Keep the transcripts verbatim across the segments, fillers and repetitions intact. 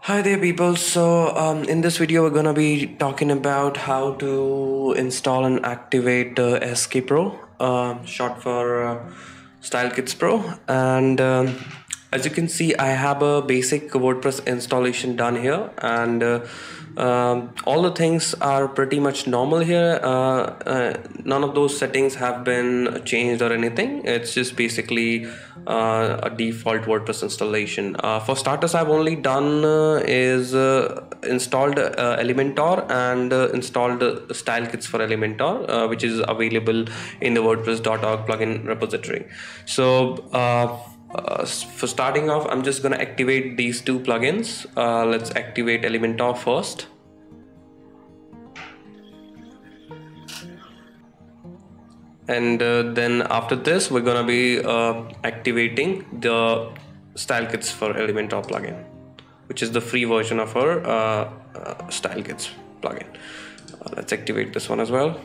Hi there people, so um, in this video we're gonna be talking about how to install and activate uh, S K Pro, uh, short for uh, StyleKits Pro. And um, as you can see, I have a basic WordPress installation done here, and uh, um, all the things are pretty much normal here. Uh, uh, none of those settings have been changed or anything. It's just basically uh, a default WordPress installation. Uh, for starters, I've only done uh, is uh, installed uh, Elementor and uh, installed uh, StyleKits for Elementor, uh, which is available in the WordPress dot org plugin repository. So uh, uh, for starting off, I'm just going to activate these two plugins. Uh, let's activate Elementor first. And uh, then after this, we're going to be uh, activating the StyleKits for Elementor plugin, which is the free version of our uh, uh, StyleKits plugin. Uh, let's activate this one as well.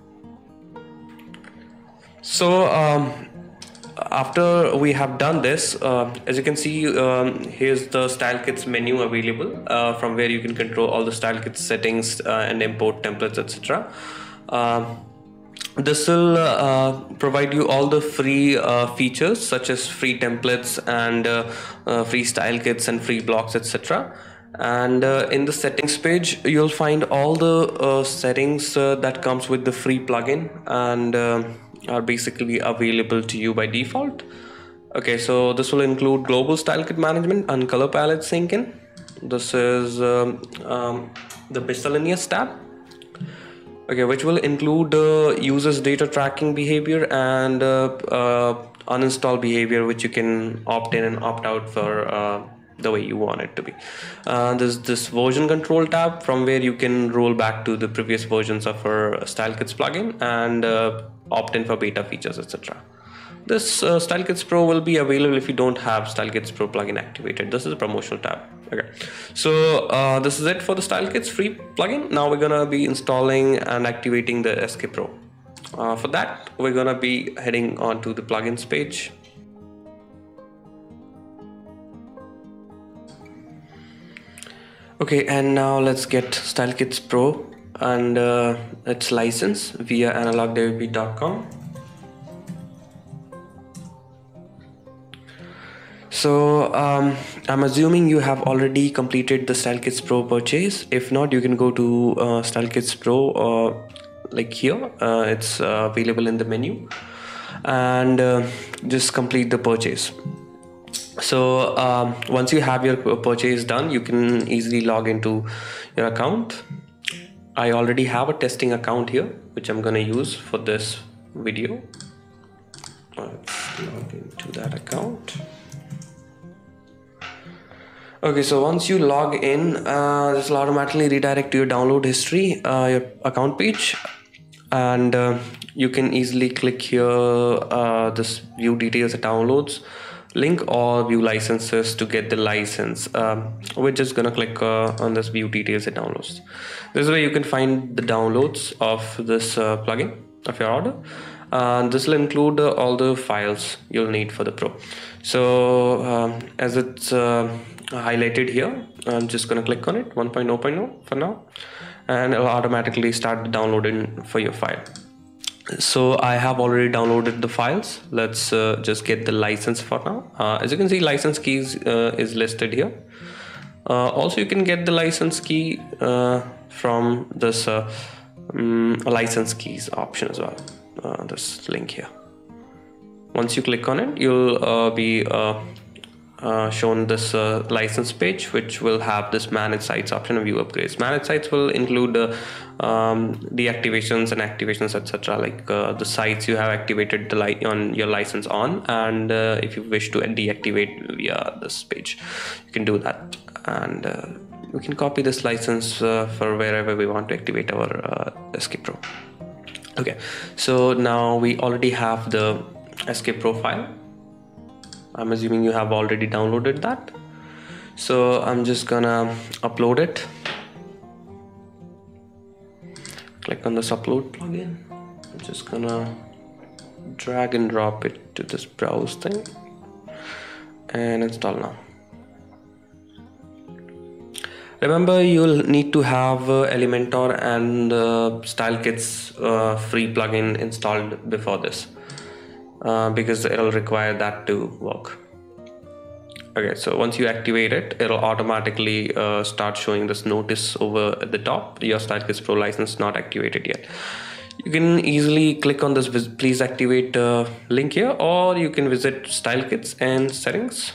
So um, after we have done this, uh, as you can see, um, here's the StyleKits menu available, uh, from where you can control all the StyleKits settings uh, and import templates, et cetera. Uh, this will uh, provide you all the free uh, features such as free templates and uh, uh, free style kits and free blocks, et cetera. And uh, in the settings page, you'll find all the uh, settings uh, that comes with the free plugin and uh, are basically available to you by default. Okay, so this will include global style kit management and color palette syncing. This is um, um, the miscellaneous tab. Okay, which will include uh, users data tracking behavior and uh, uh, uninstall behavior, which you can opt in and opt out for uh, the way you want it to be. Uh, there's this version control tab from where you can roll back to the previous versions of our StyleKits plugin and uh, opt in for beta features, et cetera. This uh, StyleKits Pro will be available if you don't have StyleKits Pro plugin activated. This is a promotional tab. Okay, so uh, this is it for the StyleKits free plugin. Now we're gonna be installing and activating the S K Pro. Uh, for that, we're gonna be heading on to the plugins page. Okay, and now let's get StyleKits Pro and uh, its license via analog W P dot com. So um, I'm assuming you have already completed the StyleKits Pro purchase. If not, you can go to uh, StyleKits Pro, uh, like here. Uh, it's uh, available in the menu, and uh, just complete the purchase. So um, once you have your purchase done, you can easily log into your account. I already have a testing account here, which I'm gonna use for this video. Let's log into that account. Okay, so once you log in, uh, this will automatically redirect to your download history, uh, your account page, and uh, you can easily click here uh, this view details and downloads link or view licenses to get the license. Um, we're just gonna click uh, on this view details and downloads. This is where you can find the downloads of this uh, plugin of your order. Uh, this will include uh, all the files you'll need for the Pro. So um, as it's uh, highlighted here, I'm just gonna click on it, one point oh point oh for now, and it'll automatically start downloading for your file. So I have already downloaded the files. Let's uh, just get the license for now. Uh, as you can see, license keys uh, is listed here. Uh, also, you can get the license key uh, from this uh, um, license keys option as well. Uh, this link here. Once you click on it, you'll uh, be uh, uh, shown this uh, license page, which will have this manage sites option and view upgrades. Manage sites will include uh, um, deactivations and activations, et cetera. Like uh, the sites you have activated the light on your license on, and uh, if you wish to deactivate via this page, you can do that. And uh, we can copy this license uh, for wherever we want to activate our uh, S K Pro. Okay, so now we already have the S K Pro file. I'm assuming you have already downloaded that. So I'm just gonna upload it. Click on this upload plugin. I'm just gonna drag and drop it to this browse thing and install now. Remember, you'll need to have uh, Elementor and uh, StyleKit's uh, free plugin installed before this, uh, because it'll require that to work. Okay, so once you activate it, it'll automatically uh, start showing this notice over at the top, your StyleKit Pro license not activated yet. You can easily click on this please activate uh, link here, or you can visit StyleKits and settings.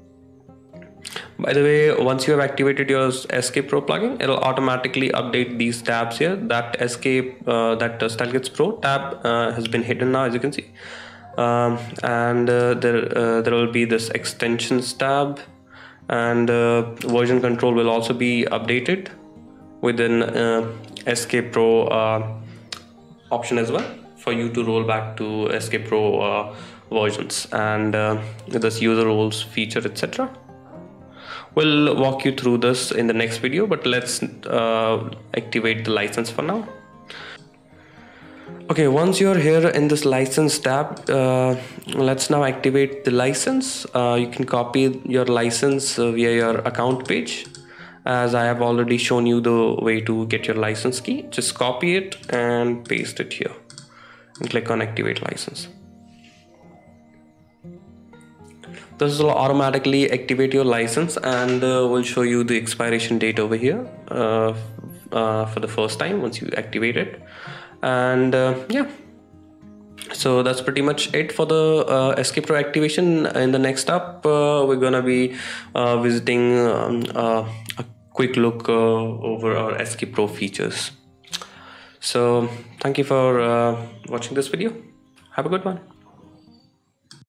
By the way, once you have activated your S K Pro plugin, it'll automatically update these tabs here. That S K, uh, that uh, StyleKits Pro tab uh, has been hidden now, as you can see. Um, and uh, there, uh, there will be this extensions tab, and uh, version control will also be updated within uh, S K Pro uh, option as well, for you to roll back to S K Pro uh, versions, and uh, this user roles feature, et cetera. We'll walk you through this in the next video, but let's uh, activate the license for now. Okay, once you're here in this license tab, uh, let's now activate the license. Uh, you can copy your license uh, via your account page, as I have already shown you the way to get your license key. Just copy it and paste it here and click on activate license. This will automatically activate your license, and uh, will show you the expiration date over here uh, uh, for the first time once you activate it. And uh, yeah, so that's pretty much it for the uh, S K Pro activation. In the next up, uh, we're gonna be uh, visiting um, uh, a quick look uh, over our S K Pro features. So thank you for uh, watching this video. Have a good one.